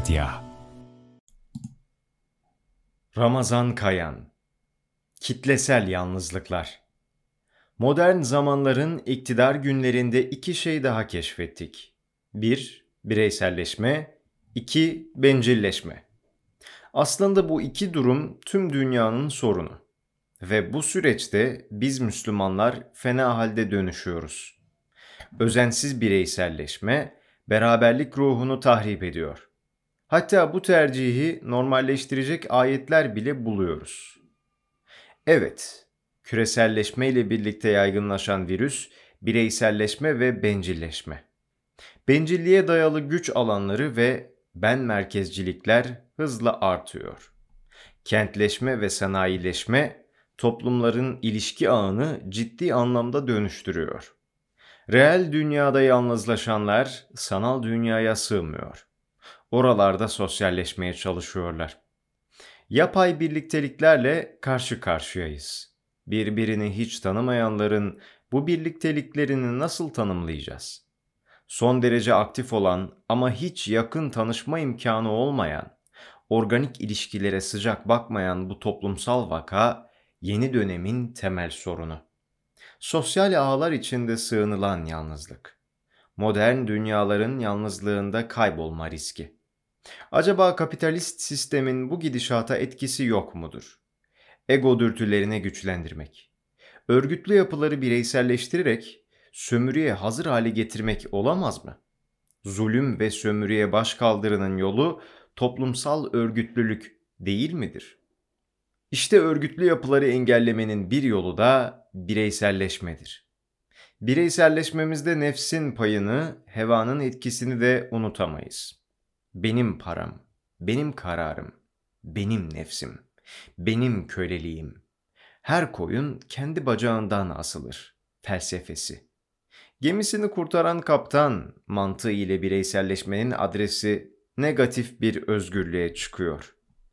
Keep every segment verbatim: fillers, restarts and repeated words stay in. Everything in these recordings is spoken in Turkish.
Medya. Ramazan Kayan. Kitlesel yalnızlıklar. Modern zamanların iktidar günlerinde iki şey daha keşfettik. Bir, bireyselleşme, iki, bencilleşme. Aslında bu iki durum tüm dünyanın sorunu. Ve bu süreçte biz Müslümanlar fena halde dönüşüyoruz. Özensiz bireyselleşme, beraberlik ruhunu tahrip ediyor. Hatta bu tercihi normalleştirecek ayetler bile buluyoruz. Evet, küreselleşme ile birlikte yaygınlaşan virüs, bireyselleşme ve bencilleşme. Bencilliğe dayalı güç alanları ve ben merkezcilikler hızla artıyor. Kentleşme ve sanayileşme, toplumların ilişki ağını ciddi anlamda dönüştürüyor. Reel dünyada yalnızlaşanlar sanal dünyaya sığmıyor. Oralarda sosyalleşmeye çalışıyorlar. Yapay birlikteliklerle karşı karşıyayız. Birbirini hiç tanımayanların bu birlikteliklerini nasıl tanımlayacağız? Son derece aktif olan ama hiç yakın tanışma imkanı olmayan, organik ilişkilere sıcak bakmayan bu toplumsal vaka yeni dönemin temel sorunu. Sosyal ağlar içinde sığınılan yalnızlık. Modern dünyaların yalnızlığında kaybolma riski. Acaba kapitalist sistemin bu gidişata etkisi yok mudur? Ego dürtülerini güçlendirmek, örgütlü yapıları bireyselleştirerek sömürüye hazır hale getirmek olamaz mı? Zulüm ve sömürüye başkaldırının yolu toplumsal örgütlülük değil midir? İşte örgütlü yapıları engellemenin bir yolu da bireyselleşmedir. Bireyselleşmemizde nefsin payını, hevanın etkisini de unutamayız. Benim param, benim kararım, benim nefsim, benim köleliğim. Her koyun kendi bacağından asılır felsefesi. Gemisini kurtaran kaptan mantığı ile bireyselleşmenin adresi negatif bir özgürlüğe çıkıyor.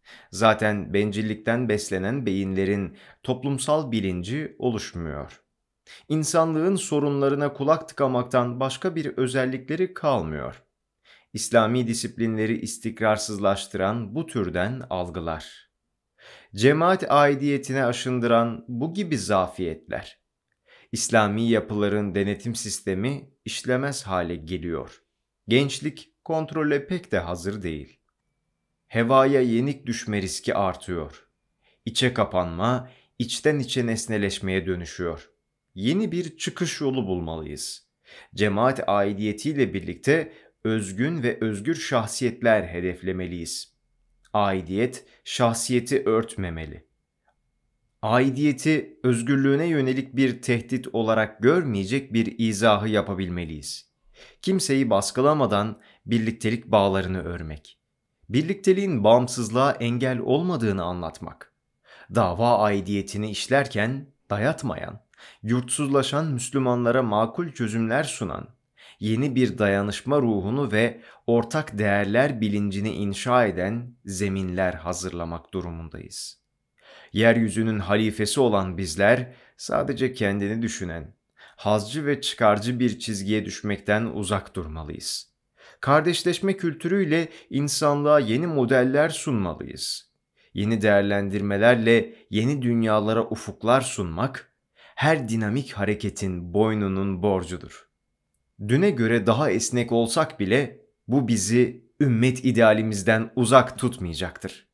Zaten bencillikten beslenen beyinlerin toplumsal bilinci oluşmuyor. İnsanlığın sorunlarına kulak tıkamaktan başka bir özellikleri kalmıyor. İslami disiplinleri istikrarsızlaştıran bu türden algılar. Cemaat aidiyetine aşındıran bu gibi zafiyetler. İslami yapıların denetim sistemi işlemez hale geliyor. Gençlik kontrole pek de hazır değil. Hevaya yenik düşme riski artıyor. İçe kapanma, içten içe nesneleşmeye dönüşüyor. Yeni bir çıkış yolu bulmalıyız. Cemaat aidiyetiyle birlikte özgün ve özgür şahsiyetler hedeflemeliyiz. Aidiyet, şahsiyeti örtmemeli. Aidiyeti özgürlüğüne yönelik bir tehdit olarak görmeyecek bir izahı yapabilmeliyiz. Kimseyi baskılamadan birliktelik bağlarını örmek. Birlikteliğin bağımsızlığa engel olmadığını anlatmak. Dava aidiyetini işlerken dayatmayan, yurtsuzlaşan Müslümanlara makul çözümler sunan, yeni bir dayanışma ruhunu ve ortak değerler bilincini inşa eden zeminler hazırlamak durumundayız. Yeryüzünün halifesi olan bizler sadece kendini düşünen, hazcı ve çıkarcı bir çizgiye düşmekten uzak durmalıyız. Kardeşleşme kültürüyle insanlığa yeni modeller sunmalıyız. Yeni değerlendirmelerle yeni dünyalara ufuklar sunmak, her dinamik hareketin boynunun borcudur. Düne göre daha esnek olsak bile bu bizi ümmet idealimizden uzak tutmayacaktır.